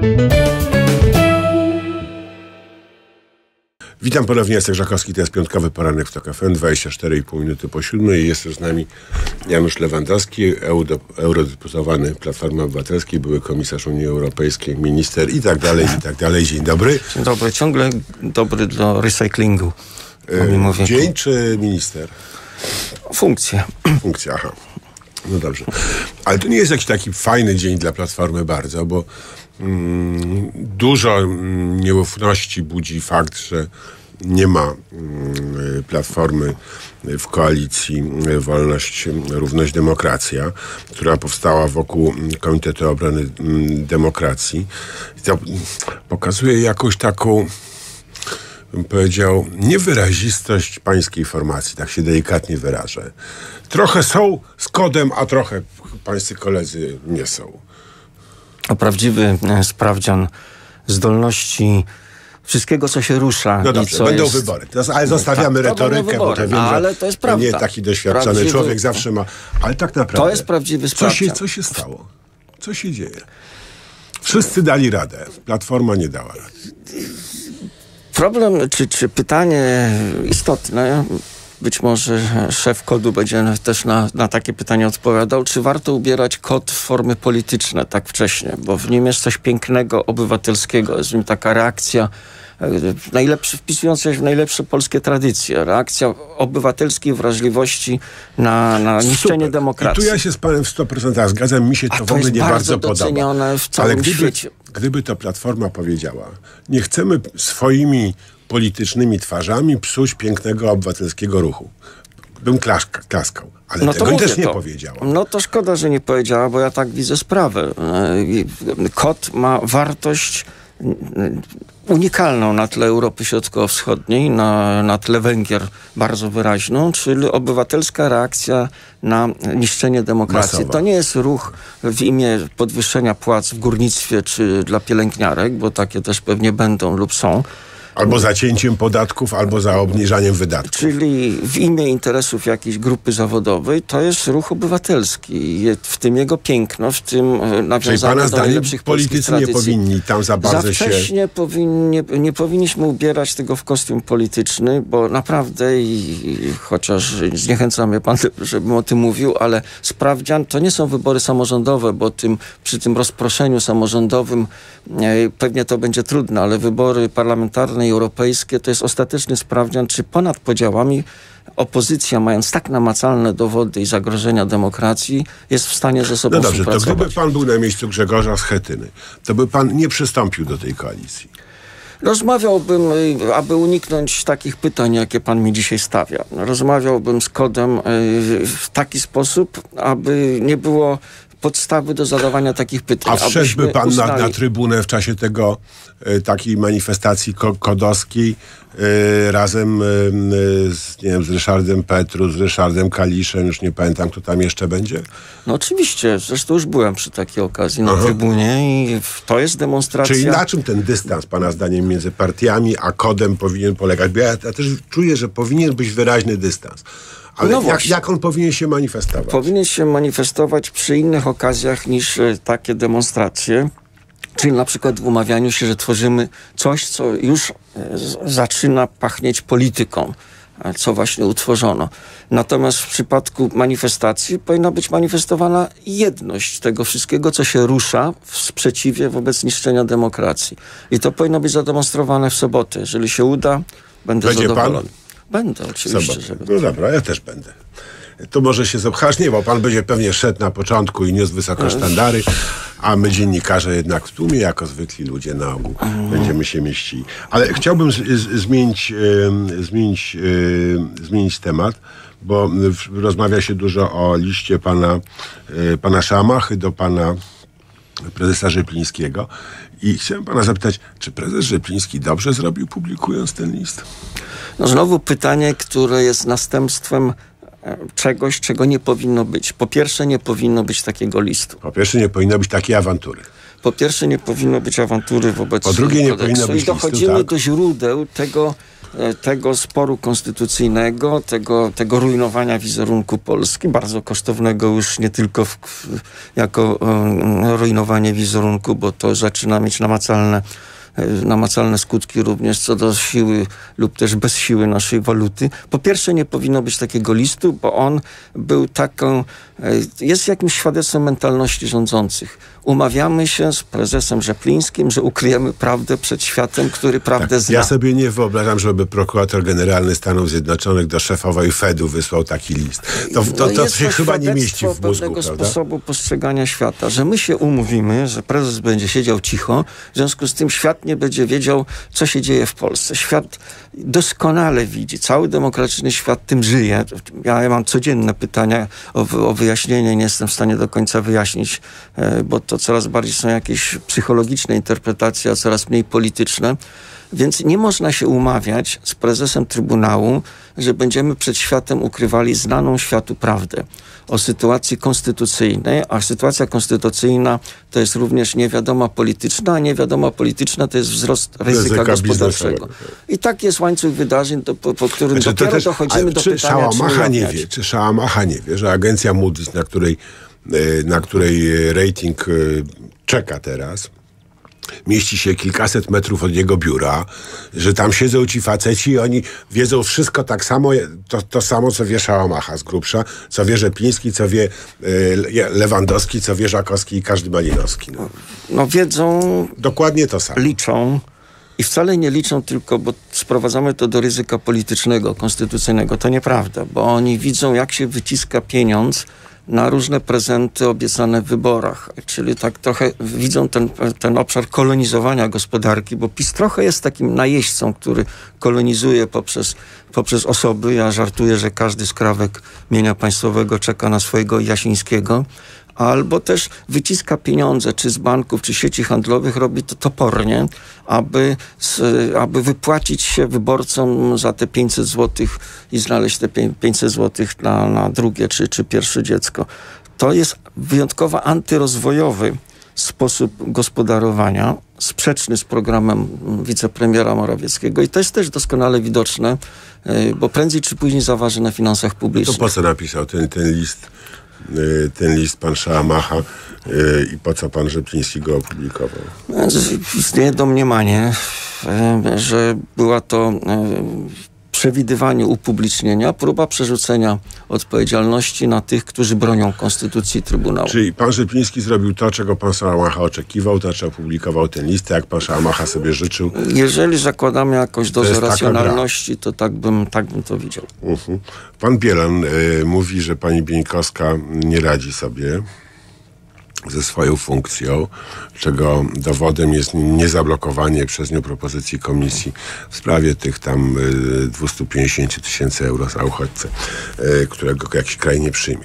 Witam ponownie, Jacek Żakowski, to jest piątkowy poranek w TOK FM, 24,5 minuty po 7 i jest z nami Janusz Lewandowski, eurodeputowany Platformy Obywatelskiej, były komisarz Unii Europejskiej, minister i tak dalej. Dzień dobry. Dzień dobry, ciągle dobry do recyklingu. Dzień czy minister? Funkcja, aha. No dobrze. Ale to nie jest jakiś taki fajny dzień dla Platformy bardzo, bo dużo nieufności budzi fakt, że nie ma Platformy w koalicji Wolność, Równość, Demokracja, która powstała wokół Komitetu Obrony Demokracji. To pokazuje jakąś taką, bym powiedział, niewyrazistość pańskiej formacji, tak się delikatnie wyrażę. Trochę są z kodem, a trochę pańscy koledzy nie są. A prawdziwy sprawdzian zdolności wszystkiego, co się rusza. No dobrze, będą wybory. Ale zostawiamy retorykę, bo to wiem, ale to jest prawda. Nie taki doświadczony człowiek zawsze ma. Ale tak naprawdę. To jest prawdziwy sprawdzian. Co się stało? Co się dzieje? Wszyscy dali radę. Platforma nie dała rady. Problem, czy pytanie istotne, być może szef kodu będzie też na takie pytanie odpowiadał, czy warto ubierać kod w formy polityczne tak wcześnie, bo w nim jest coś pięknego, obywatelskiego, jest w nim taka reakcja wpisująca się w najlepsze polskie tradycje, reakcja obywatelskiej wrażliwości na niszczenie demokracji. I tu ja się z panem w 100% zgadzam, mi się to w ogóle nie bardzo podoba. W całym świecie. Gdyby to Platforma powiedziała, nie chcemy swoimi politycznymi twarzami psuć pięknego obywatelskiego ruchu, bym klaskał. Ale tego też nie powiedziała. No to szkoda, że nie powiedziała, bo ja tak widzę sprawę. Kod ma wartość unikalną na tle Europy Środkowo-Wschodniej, na tle Węgier bardzo wyraźną, czyli obywatelska reakcja na niszczenie demokracji. Masowa. To nie jest ruch w imię podwyższenia płac w górnictwie czy dla pielęgniarek, bo takie też pewnie będą lub są. Albo zacięciem podatków, albo za obniżaniem wydatków. Czyli w imię interesów jakiejś grupy zawodowej, to jest ruch obywatelski. W tym jego piękno, w tym nawiązanie do najlepszych polskich tradycji. Politycy nie powinni tam za bardzo się... Nie powinniśmy ubierać tego w kostium polityczny, bo naprawdę, chociaż zniechęca mnie pan, żebym o tym mówił, ale sprawdzian to nie są wybory samorządowe, bo przy tym rozproszeniu samorządowym pewnie to będzie trudne, ale wybory parlamentarne i europejskie to jest ostateczny sprawdzian, czy ponad podziałami opozycja, mając tak namacalne dowody i zagrożenia demokracji, jest w stanie ze sobą współpracować. No dobrze, to gdyby pan był na miejscu Grzegorza Schetyny, to by pan nie przystąpił do tej koalicji. Rozmawiałbym, aby uniknąć takich pytań, jakie pan mi dzisiaj stawia. Rozmawiałbym z kodem w taki sposób, aby nie było podstawy do zadawania takich pytań. A wszedłby pan na trybunę w czasie takiej manifestacji kodowskiej razem z Ryszardem Petru, z Ryszardem Kaliszem, już nie pamiętam, kto tam jeszcze będzie? No oczywiście, zresztą już byłem przy takiej okazji na trybunie i to jest demonstracja... Czyli na czym ten dystans, pana zdaniem, między partiami a kodem powinien polegać? Bo ja też czuję, że powinien być wyraźny dystans. Ale no jak on powinien się manifestować? Powinien się manifestować przy innych okazjach niż takie demonstracje. Czyli na przykład w umawianiu się, że tworzymy coś, co już zaczyna pachnieć polityką, co właśnie utworzono. Natomiast w przypadku manifestacji powinna być manifestowana jedność tego wszystkiego, co się rusza w sprzeciwie wobec niszczenia demokracji. I to powinno być zademonstrowane w sobotę. Jeżeli się uda, będę zadowolony. Pan? Będę, oczywiście. No dobra, ja też będę. To może się zapchasz, nie, bo pan będzie pewnie szedł na początku i niósł wysoko sztandary, a my dziennikarze jednak w tłumie, jako zwykli ludzie na ogół, będziemy się mieścili. Ale chciałbym zmienić temat, bo rozmawia się dużo o liście pana Szamachy do pana prezesa Rzeplińskiego. I chciałem pana zapytać, czy prezes Rzepliński dobrze zrobił, publikując ten list? No znowu pytanie, które jest następstwem czegoś, czego nie powinno być. Po pierwsze, nie powinno być takiego listu. Po pierwsze, nie powinno być takiej awantury. Po pierwsze, nie powinno być awantury wobec... Po drugie, nie powinno być listu. I dochodzimy do źródeł tego, tego sporu konstytucyjnego, tego rujnowania wizerunku Polski, bardzo kosztownego już nie tylko jako rujnowanie wizerunku, bo to zaczyna mieć namacalne skutki również co do siły lub też bez siły naszej waluty. Po pierwsze, nie powinno być takiego listu, bo on był jest jakimś świadectwem mentalności rządzących. Umawiamy się z prezesem Rzeplińskim, że ukryjemy prawdę przed światem, który prawdę zna. Ja sobie nie wyobrażam, żeby prokurator generalny Stanów Zjednoczonych do szefowej Fedu wysłał taki list. To się chyba nie mieści w mózgu, pewnego sposobu postrzegania świata, że my się umówimy, że prezes będzie siedział cicho, w związku z tym świat nie będzie wiedział, co się dzieje w Polsce. Świat doskonale widzi, cały demokratyczny świat tym żyje. Ja mam codzienne pytania o wyjaśnienie, nie jestem w stanie do końca wyjaśnić, bo to coraz bardziej są jakieś psychologiczne interpretacje, a coraz mniej polityczne. Więc nie można się umawiać z prezesem Trybunału, że będziemy przed światem ukrywali znaną światu prawdę o sytuacji konstytucyjnej, a sytuacja konstytucyjna to jest również niewiadoma polityczna, a niewiadoma polityczna to jest wzrost ryzyka gospodarczego. I tak jest łańcuch wydarzeń, po którym dopiero dochodzimy do pytania, czy Szałamacha nie wie, że agencja Moody's, na której rating czeka teraz, mieści się kilkaset metrów od jego biura, że tam siedzą ci faceci i oni wiedzą wszystko tak samo, to samo, co wie Szałamacha z grubsza, co wie Rzepliński, co wie Lewandowski, co wie Żakowski i każdy Malinowski. No wiedzą... Dokładnie to samo. Liczą. I wcale nie liczą tylko, bo sprowadzamy to do ryzyka politycznego, konstytucyjnego. To nieprawda, bo oni widzą, jak się wyciska pieniądz na różne prezenty obiecane w wyborach. Czyli tak trochę widzą ten obszar kolonizowania gospodarki, bo PiS trochę jest takim najeźdźcą, który kolonizuje poprzez osoby. Ja żartuję, że każdy skrawek mienia państwowego czeka na swojego Jasińskiego. Albo też wyciska pieniądze, czy z banków, czy sieci handlowych, robi to topornie, aby wypłacić się wyborcom za te 500 zł i znaleźć te 500 zł na drugie czy pierwsze dziecko. To jest wyjątkowo antyrozwojowy sposób gospodarowania, sprzeczny z programem wicepremiera Morawieckiego i to jest też doskonale widoczne, bo prędzej czy później zaważy na finansach publicznych. To po co napisał ten list pan Szałamacha i po co pan Rzepliński go opublikował? Istnieje domniemanie, że była to przewidywanie upublicznienia, próba przerzucenia odpowiedzialności na tych, którzy bronią konstytucji Trybunału. Czyli pan Rzepliński zrobił to, czego pan Szałamacha oczekiwał, to znaczy opublikował ten list, jak pan Szałamacha sobie życzył. Jeżeli zakładamy jakąś dozę racjonalności, to tak bym to widział. Pan Bielan mówi, że pani Bieńkowska nie radzi sobie ze swoją funkcją, czego dowodem jest niezablokowanie przez nią propozycji komisji w sprawie tych tam 250 000 euro za uchodźcę, którego jakiś kraj nie przyjmie.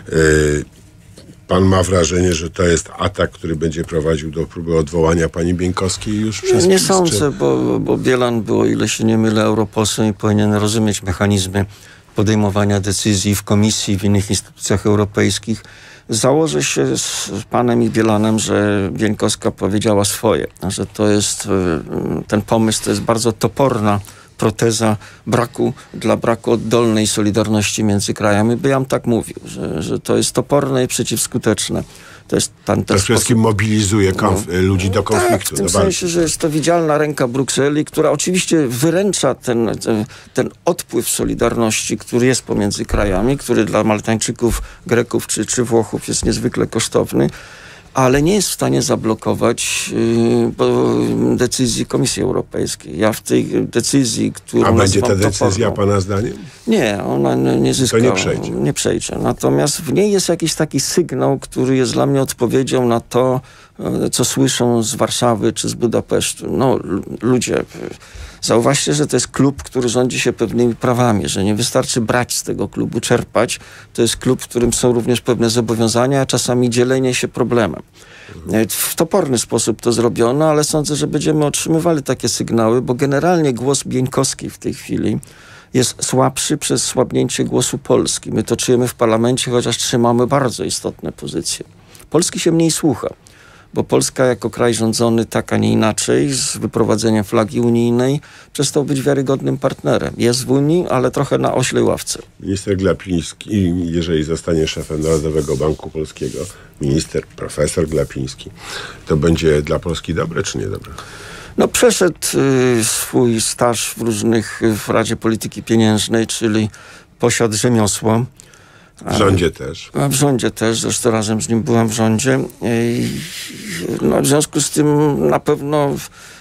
Pan ma wrażenie, że to jest atak, który będzie prowadził do próby odwołania pani Bieńkowskiej już przez Nie PiS, sądzę, bo Bielan był, o ile się nie mylę, europosłem i powinien rozumieć mechanizmy podejmowania decyzji w komisji, w innych instytucjach europejskich. Założę się z panem i Bielanem, że Bieńkowska powiedziała swoje, że to jest ten pomysł, to jest bardzo toporna proteza dla braku oddolnej solidarności między krajami. Bym tak mówił, że to jest toporne i przeciwskuteczne. To jest to wszystkim mobilizuje ludzi do konfliktu. Tak, w tym sensie, że jest to widzialna ręka Brukseli, która oczywiście wyręcza ten odpływ solidarności, który jest pomiędzy krajami, który dla Maltańczyków, Greków czy Włochów jest niezwykle kosztowny, ale nie jest w stanie zablokować decyzji Komisji Europejskiej. Ja w tej decyzji, którą A będzie ta toporną, decyzja pana zdaniem? Nie, ona nie zyska. To nie przejdzie. Nie przejdzie. Natomiast w niej jest jakiś taki sygnał, który jest dla mnie odpowiedzią na to, co słyszą z Warszawy czy z Budapesztu. No, ludzie, zauważcie, że to jest klub, który rządzi się pewnymi prawami, że nie wystarczy brać z tego klubu, czerpać. To jest klub, w którym są również pewne zobowiązania, a czasami dzielenie się problemem. W toporny sposób to zrobiono, ale sądzę, że będziemy otrzymywali takie sygnały, bo generalnie głos Bieńkowskiej w tej chwili jest słabszy przez słabnięcie głosu Polski. My to czujemy w parlamencie, chociaż trzymamy bardzo istotne pozycje. Polski się mniej słucha. bo Polska jako kraj rządzony tak, a nie inaczej, z wyprowadzeniem flagi unijnej, przestał być wiarygodnym partnerem. Jest w Unii, ale trochę na oślej ławce. Minister Glapiński, jeżeli zostanie szefem Narodowego Banku Polskiego, profesor Glapiński, to będzie dla Polski dobre czy niedobre? No przeszedł swój staż w Radzie Polityki Pieniężnej, czyli posiadł rzemiosło. W rządzie też. W rządzie też, zresztą razem z nim byłem w rządzie. No, w związku z tym na pewno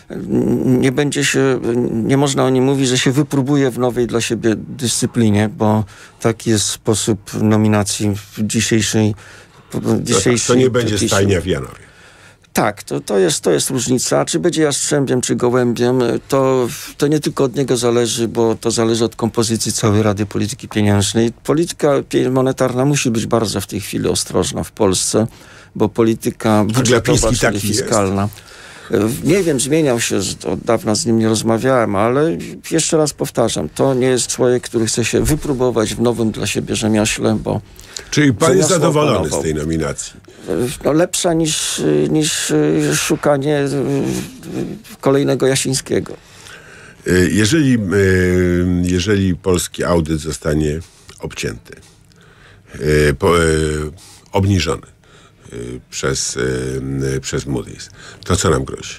nie można o nim mówić, że się wypróbuje w nowej dla siebie dyscyplinie, bo taki jest sposób nominacji w dzisiejszej To nie będzie stajnia w Janowie. Tak, to jest różnica. Czy będzie jastrzębiem, czy gołębiem, to nie tylko od niego zależy, bo to zależy od kompozycji całej Rady Polityki Pieniężnej. Polityka monetarna musi być bardzo w tej chwili ostrożna w Polsce, bo polityka budżetowa, czyli fiskalna. Nie wiem, zmieniał się, od dawna z nim nie rozmawiałem, ale jeszcze raz powtarzam, to nie jest człowiek, który chce się wypróbować w nowym dla siebie rzemiośle, bo... Czyli pan jest zadowolony z tej nominacji? No, lepsza niż szukanie kolejnego Jasińskiego. Jeżeli polski audyt zostanie obcięty, obniżony przez Moody's, to co nam grozi?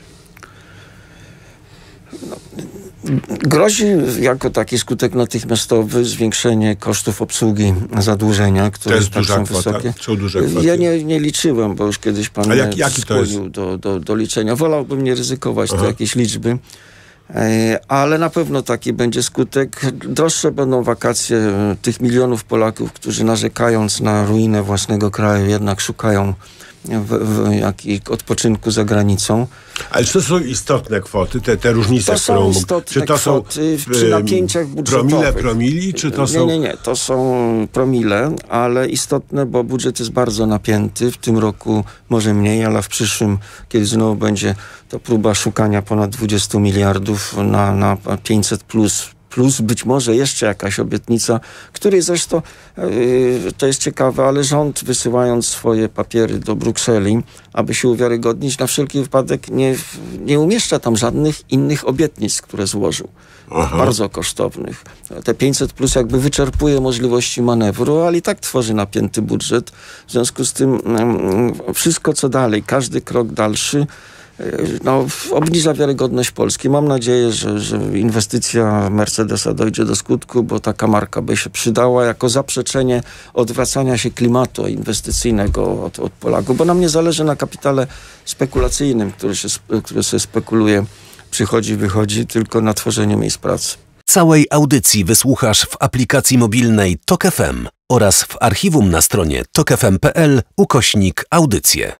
Grozi jako taki skutek natychmiastowy zwiększenie kosztów obsługi zadłużenia, które to jest tak duża są kwota? wysokie. Są duże kwoty? Ja nie liczyłem, bo już kiedyś pan mnie skłonił do liczenia. Wolałbym nie ryzykować tu jakieś liczby, ale na pewno taki będzie skutek. Droższe będą wakacje tych milionów Polaków, którzy narzekając na ruinę własnego kraju jednak szukają odpoczynku za granicą. Ale czy to są istotne kwoty, te różnice, którą czy to kwoty są przy napięciach budżetowych? Promili, czy to są... Nie, to są promile, ale istotne, bo budżet jest bardzo napięty. W tym roku może mniej, ale w przyszłym, kiedy znowu będzie to próba szukania ponad 20 miliardów na 500 plus być może jeszcze jakaś obietnica, której zresztą, to jest ciekawe, ale rząd wysyłając swoje papiery do Brukseli, aby się uwiarygodnić, na wszelki wypadek nie umieszcza tam żadnych innych obietnic, które złożył. Bardzo kosztownych. Te 500 plus jakby wyczerpuje możliwości manewru, ale i tak tworzy napięty budżet. W związku z tym wszystko co dalej, każdy krok dalszy obniża wiarygodność Polski. Mam nadzieję, że inwestycja Mercedesa dojdzie do skutku, bo taka marka by się przydała jako zaprzeczenie odwracania się klimatu inwestycyjnego od Polaków, bo nam nie zależy na kapitale spekulacyjnym, który się spekuluje, przychodzi, wychodzi, tylko na tworzeniu miejsc pracy. Całej audycji wysłuchasz w aplikacji mobilnej TOK FM oraz w archiwum na stronie tokfm.pl/audycje.